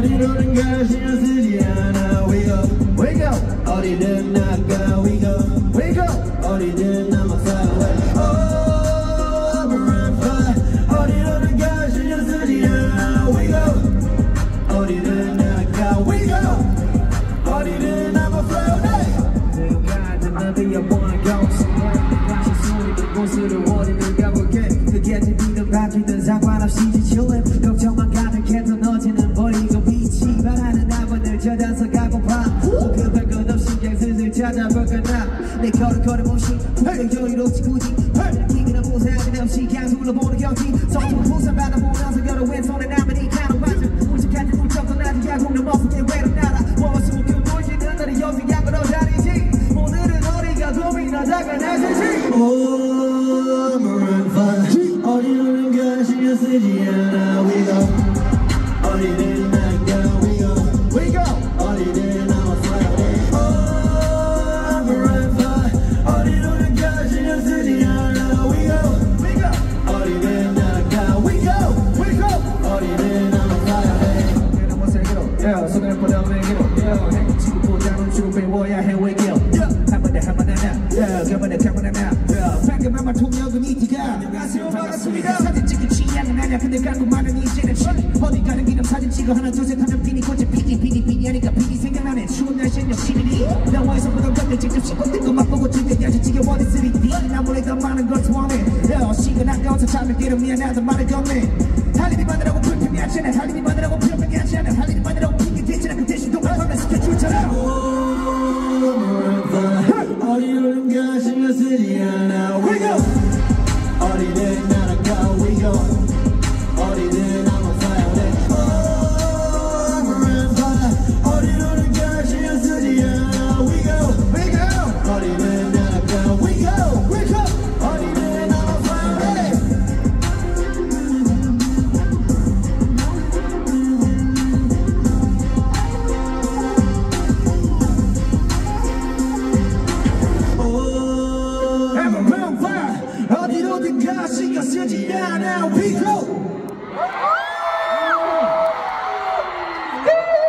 어디로든가 신경 쓰지 않아. We go, we go. 어디든 나가. We go, we go. 어디든 나만 fly away. Oh, I'm a run fly. 어디로든가 신경 쓰지 않아. We go. 어디든 나가. We go. 어디든 나만 fly away. 가든 어디야 wanna go. 다시 숨이 곳으로 어디든 가볼게. 그게 들리든 바뀌든 상관없이 지쳐해. 걱정만 가득해도 너지는 버리고 빛이 바라는 나만을 찾아서 가고파. 급할 것 없이 그냥 슬슬 찾아볼까 나. 내 걸음 없이 여유롭지 굳이 기기나 보상은 없이 그냥 둘러보는 경치. 서툰 부산 받아보면서 여러 왼손에 남은 이 가는 완전 울적한 듯 울적한 나도 야구는 머쓱해 외로운 나라. 워스고 그 돌지는 너를 여기야구로 다니지. 오늘은 어디가 고민하다가 나서지. Oh, I'm a run fly. 어디로든가 신경 쓰지 않아. We go. 어디든 나가. We go. We go. 어디든 나만 fly away. Oh, I'm a run fly. 어디로든가 신경 쓰지 않아. We go. We go. 어디든 나가. We go. We go. 어디든 나만 fly away. 내가 뭐 세계로 손을 뻗어내기로 행치고보다는 좀 배워야 해외길. 한번에 하나 그번에 방금 아마 통역은 이티가. 안녕하세요 반갑습니다. 사진 찍기 취향은 아냐. 근데 간구만은 이제는 취. 어디 가는 길은 사진 찍어 하나 둘 셋 하면 비니 꽃에 비니 하니까 비니 생각나네. 추운 날씨엔 역시니 나와서 보던 것들 직접 씹고 뜯고 맛보고 즐겨야지 지겨워진 3D. 나무에 더 많은 걸 좋아해. 시간 아까워서 잠을 깨려 미안하다 말을 건네. 할 일이 많으라고 불평이 하지 않아. 할 일이 많으라고 불평이 하지 않아. 할 일이 많으라고 핑계 대지 않아. 그 대신 동감하면 스케줄처럼. 어디로든가 신경 쓰지 않아. We go. 어디든 날아가. We go. 어디든 I'm a fly away. Oh, I'm a run fly. 어디로든가 신경 쓰지 않아. We go. We go. 어디든 날아가. We go. We go. 어디든 I'm a fly away. I'm a run fly. 어디로든가 신경 쓰지 않아. We go.